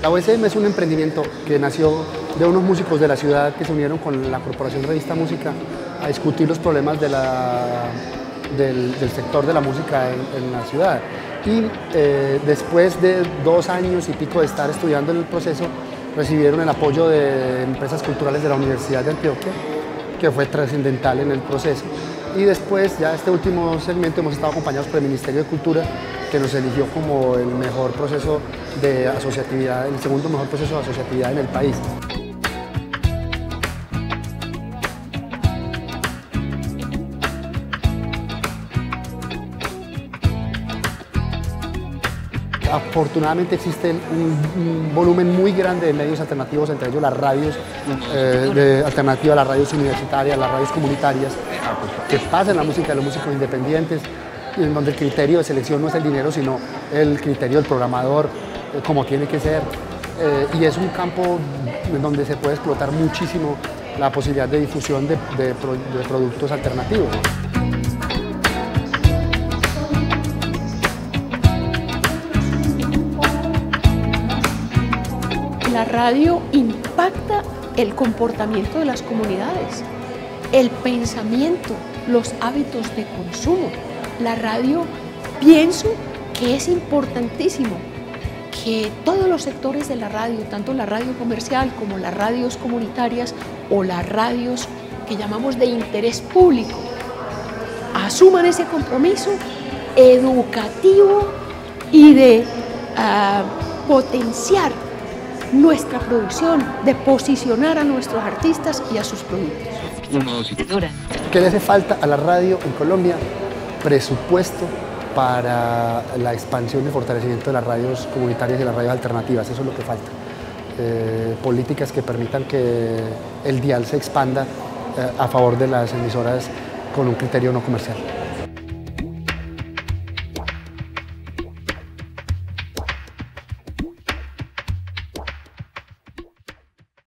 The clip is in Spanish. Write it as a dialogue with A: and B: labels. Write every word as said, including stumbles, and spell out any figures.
A: La O S M es un emprendimiento que nació de unos músicos de la ciudad que se unieron con la Corporación Revista Música a discutir los problemas de la, del, del sector de la música en, en la ciudad. Y eh, después de dos años y pico de estar estudiando el proceso, recibieron el apoyo de empresas culturales de la Universidad de Antioquia, que fue trascendental en el proceso. Y después, ya este último segmento, hemos estado acompañados por el Ministerio de Cultura, que nos eligió como el mejor proceso de asociatividad, el segundo mejor proceso de asociatividad en el país. Afortunadamente existe un, un volumen muy grande de medios alternativos, entre ellos las radios eh, de alternativas, las radios universitarias, las radios comunitarias, que pasan la música de los músicos independientes, en donde el criterio de selección no es el dinero, sino el criterio del programador, eh, como tiene que ser. Eh, y es un campo en donde se puede explotar muchísimo la posibilidad de difusión de, de, pro, de productos alternativos.
B: La radio impacta el comportamiento de las comunidades, el pensamiento, los hábitos de consumo. La radio, pienso que es importantísimo que todos los sectores de la radio, tanto la radio comercial como las radios comunitarias o las radios que llamamos de interés público, asuman ese compromiso educativo y de uh, potenciar nuestra producción, de posicionar a nuestros artistas y a sus productos.
A: ¿Qué le hace falta a la radio en Colombia? Presupuesto para la expansión y fortalecimiento de las radios comunitarias y las radios alternativas, eso es lo que falta. Eh, políticas que permitan que el dial se expanda eh, a favor de las emisoras con un criterio no comercial.